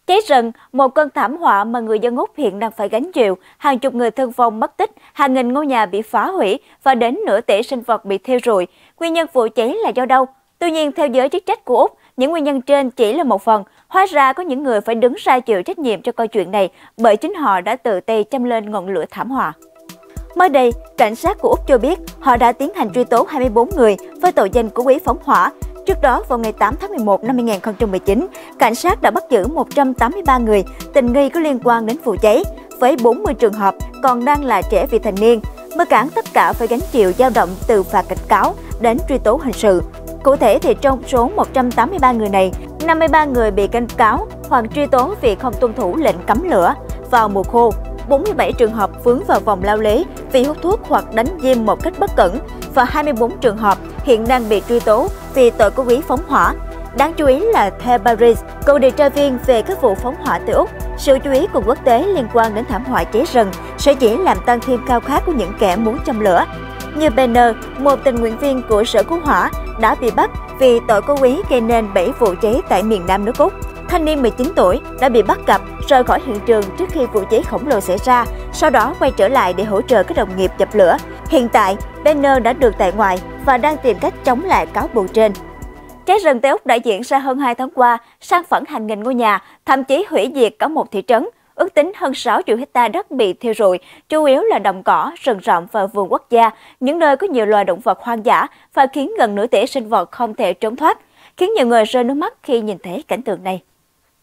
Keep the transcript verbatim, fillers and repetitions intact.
Cháy rừng, một cơn thảm họa mà người dân Úc hiện đang phải gánh chịu, hàng chục người thương vong mất tích, hàng nghìn ngôi nhà bị phá hủy và đến nửa tỷ sinh vật bị thiêu rụi. Nguyên nhân vụ cháy là do đâu? Tuy nhiên, theo giới chức trách của Úc, những nguyên nhân trên chỉ là một phần. Hóa ra có những người phải đứng ra chịu trách nhiệm cho câu chuyện này bởi chính họ đã tự tay châm lên ngọn lửa thảm họa. Mới đây, cảnh sát của Úc cho biết họ đã tiến hành truy tố hai mươi bốn người với tội danh cố ý phóng hỏa. Trước đó, vào ngày tám tháng mười một năm hai nghìn không trăm mười chín, cảnh sát đã bắt giữ một trăm tám mươi ba người tình nghi có liên quan đến vụ cháy, với bốn mươi trường hợp còn đang là trẻ vị thành niên. Mới cản tất cả phải gánh chịu dao động từ phạt cảnh cáo đến truy tố hình sự. Cụ thể thì trong số một trăm tám mươi ba người này, năm mươi ba người bị cảnh cáo hoặc truy tố vì không tuân thủ lệnh cấm lửa vào mùa khô. bốn mươi bảy trường hợp vướng vào vòng lao lý vì hút thuốc hoặc đánh diêm một cách bất cẩn và hai mươi bốn trường hợp hiện đang bị truy tố vì tội cố ý phóng hỏa. Đáng chú ý là theo Paris, cựu điều tra viên về các vụ phóng hỏa từ Úc, sự chú ý của quốc tế liên quan đến thảm họa cháy rừng sẽ chỉ làm tăng thêm khao khát của những kẻ muốn châm lửa. Như Benner, một tình nguyện viên của Sở Cứu hỏa, đã bị bắt vì tội cố ý gây nên bảy vụ cháy tại miền Nam nước Úc. Thanh niên mười chín tuổi đã bị bắt gặp rời khỏi hiện trường trước khi vụ cháy khổng lồ xảy ra, sau đó quay trở lại để hỗ trợ các đồng nghiệp dập lửa. Hiện tại, Benner đã được tại ngoại và đang tìm cách chống lại cáo buộc trên. Cháy rừng tại Úc đã diễn ra hơn hai tháng qua, san phẳng hàng nghìn ngôi nhà, thậm chí hủy diệt cả một thị trấn. Ước tính hơn sáu triệu hectare đất bị thiêu rụi, chủ yếu là đồng cỏ, rừng rậm và vườn quốc gia, những nơi có nhiều loài động vật hoang dã và khiến gần nửa tỷ sinh vật không thể trốn thoát, khiến nhiều người rơi nước mắt khi nhìn thấy cảnh tượng này.